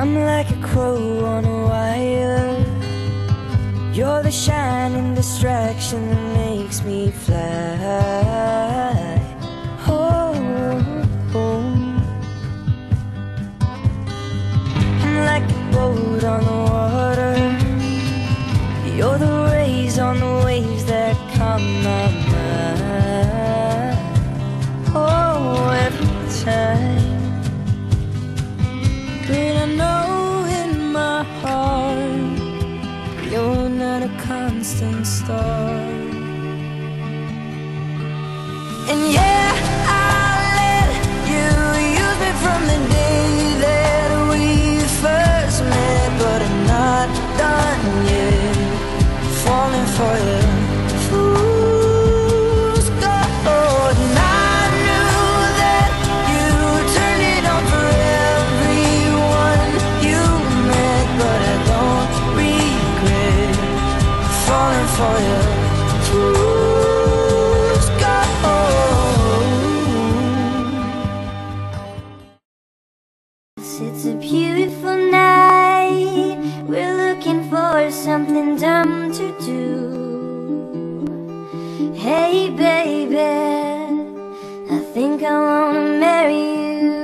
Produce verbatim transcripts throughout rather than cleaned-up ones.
I'm like a crow on a wire. You're the shining distraction that makes me fly. Oh, oh. I'm like a boat on the water. You're the rays on the waves that calm my mind. Oh, every time. But I know in my heart you're not a constant star. And yeah, I'll let you use me from the day that we first met, but I'm not done yet falling for you. Fool's gold. And I knew that you turned it on for everyone you met, but I don't regret falling for you. Fool's gold. It's a beautiful night. We're looking for something dumb to do. Hey baby, I think I wanna marry you.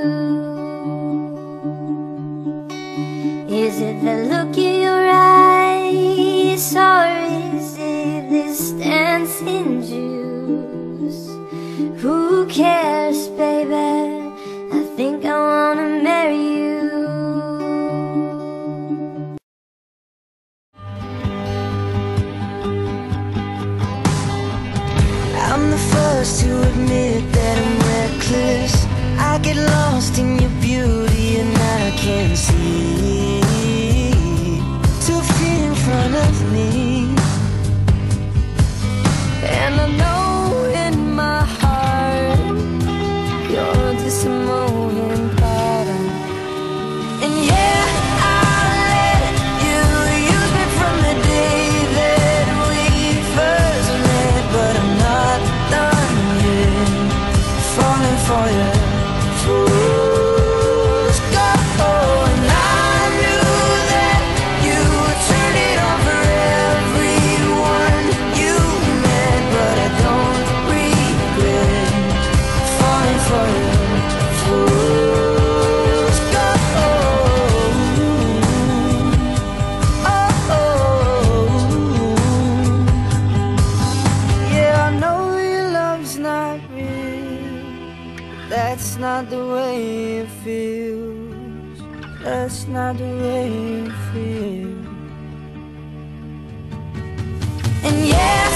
Is it the look in your eyes, or is it this dancing juice? Who cares, baby? I think I wanna marry you. I'm the first to admit that I'm reckless. I get lost in your beauty and I can't see two feet in front of me. And I know in my heart you're just a moving pattern. And yeah, I'll let you use me from the day that we first met, but I'm not done yet falling for you. Fool's gold. And I knew that you turned it on for everyone you met, but I don't regret falling for you. Fool's gold. Oh, yeah, I know your love's not real. That's not the way it feels. That's not the way it feels. And yeah,